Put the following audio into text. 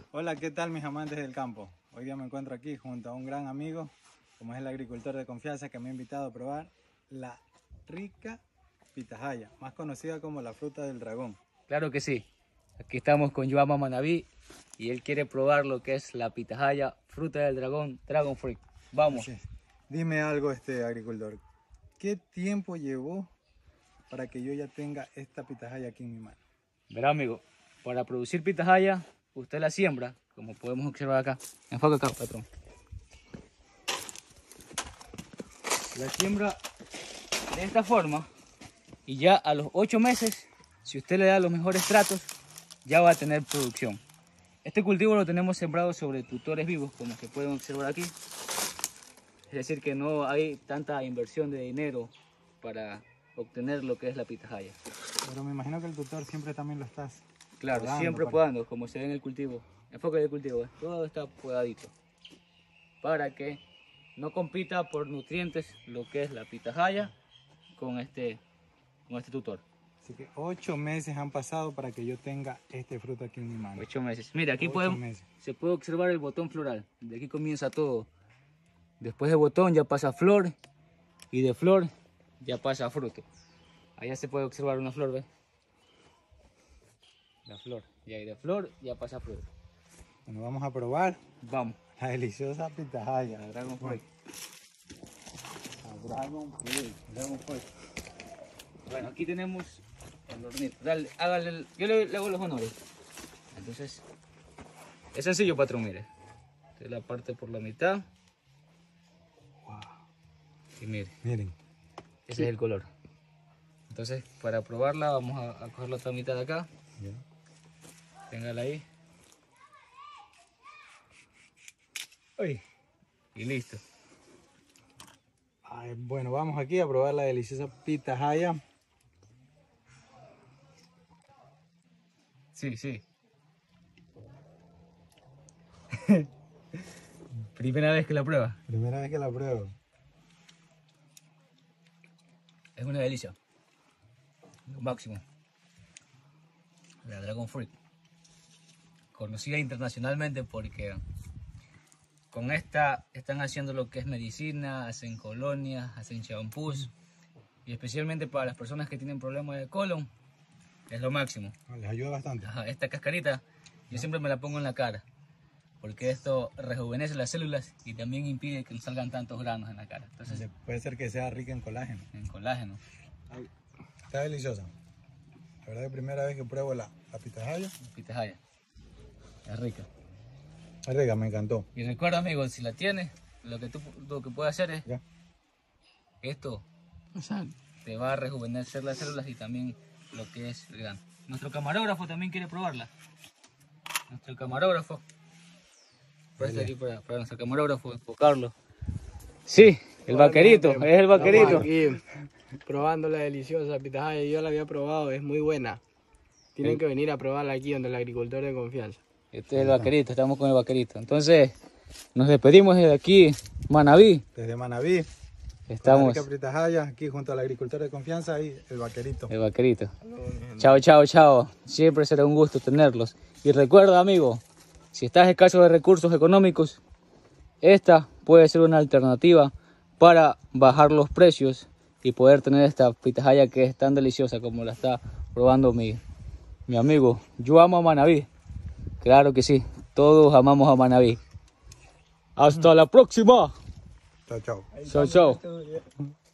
Hola, ¿qué tal mis amantes del campo? Hoy día me encuentro aquí junto a un gran amigo, como es el agricultor de confianza que me ha invitado a probar la rica pitahaya, más conocida como la fruta del dragón. Claro que sí. Aquí estamos con Joama Manaví y él quiere probar lo que es la pitahaya, fruta del dragón, Dragon Fruit. Vamos. Así es. Dime algo, agricultor, ¿qué tiempo llevó para que yo ya tenga esta pitahaya aquí en mi mano? Verá, amigo, para producir pitahaya, usted la siembra, como podemos observar acá. Enfoca acá, patrón. La siembra de esta forma y ya a los 8 meses, si usted le da los mejores tratos, ya va a tener producción. Este cultivo lo tenemos sembrado sobre tutores vivos, como se pueden observar aquí. Es decir, que no hay tanta inversión de dinero para obtener lo que es la pitahaya. Pero me imagino que el tutor siempre también lo estás Claro, podando siempre podando, como se ve en el cultivo. Enfoque del cultivo, todo está podadito. Para que no compita por nutrientes lo que es la pitahaya con este tutor. Así que 8 meses han pasado para que yo tenga este fruto aquí en mi mano. 8 meses. Mira, aquí 8 meses. se puede observar el botón floral. De aquí comienza todo. Después del botón ya pasa flor y de flor ya pasa fruto. Allá se puede observar una flor, ¿ves? La flor. Y ahí de flor ya pasa fruto. Bueno, vamos a probar Vamos. la deliciosa pitahaya. La Dragon Fruit. La Dragon Fruit. Dragon Fruit. Bueno, aquí tenemos el hornito. Dale, hágale, yo le hago los honores. Entonces, es sencillo, patrón, mire. Usted la parte por la mitad. Wow. Y mire, Miren. ese es el color. Entonces, para probarla, vamos a coger la otra mitad de acá. Ya. Téngala ahí. Uy. Y listo. Ay, bueno, vamos aquí a probar la deliciosa pitahaya. Sí, sí. Primera vez que la prueba. Primera vez que la pruebo. Es una delicia. Lo máximo. La Dragon Fruit. Conocida internacionalmente porque con esta están haciendo lo que es medicina, hacen colonias, hacen champús. Y especialmente para las personas que tienen problemas de colon, es lo máximo. Les ayuda bastante. Ajá, esta cascarita yo siempre me la pongo en la cara. Porque esto rejuvenece las células y también impide que nos salgan tantos granos en la cara. Entonces, Puede ser que sea rica en colágeno. en colágeno. Está deliciosa. La verdad que primera vez que pruebo la pitahaya. Pitahaya. Es rica. Es rica, me encantó. Y recuerda, amigo, si la tienes, lo que puedes hacer es Ya. esto. Te va a rejuvenecer las células y también lo que es el grano. Nuestro camarógrafo también quiere probarla. Nuestro camarógrafo. Presta aquí para nuestro camarógrafo, enfocarlo. Sí, el vaquerito, es el vaquerito. Estamos aquí probando la deliciosa pitahaya. Yo la había probado, es muy buena. Tienen que venir a probarla aquí donde el agricultor de confianza. Este es el vaquerito, estamos con el vaquerito. Entonces, nos despedimos desde aquí, Manaví. Desde Manaví. Estamos. La rica pitahaya, aquí junto al agricultor de confianza y el vaquerito. El vaquerito. Chao, chao, chao. Siempre será un gusto tenerlos. Y recuerda, amigo, si estás escaso de recursos económicos, esta puede ser una alternativa para bajar los precios y poder tener esta pitahaya que es tan deliciosa como la está probando mi amigo. Yo amo a Manaví. Claro que sí, todos amamos a Manaví. Hasta la próxima. Chao, chao. Chao, chao.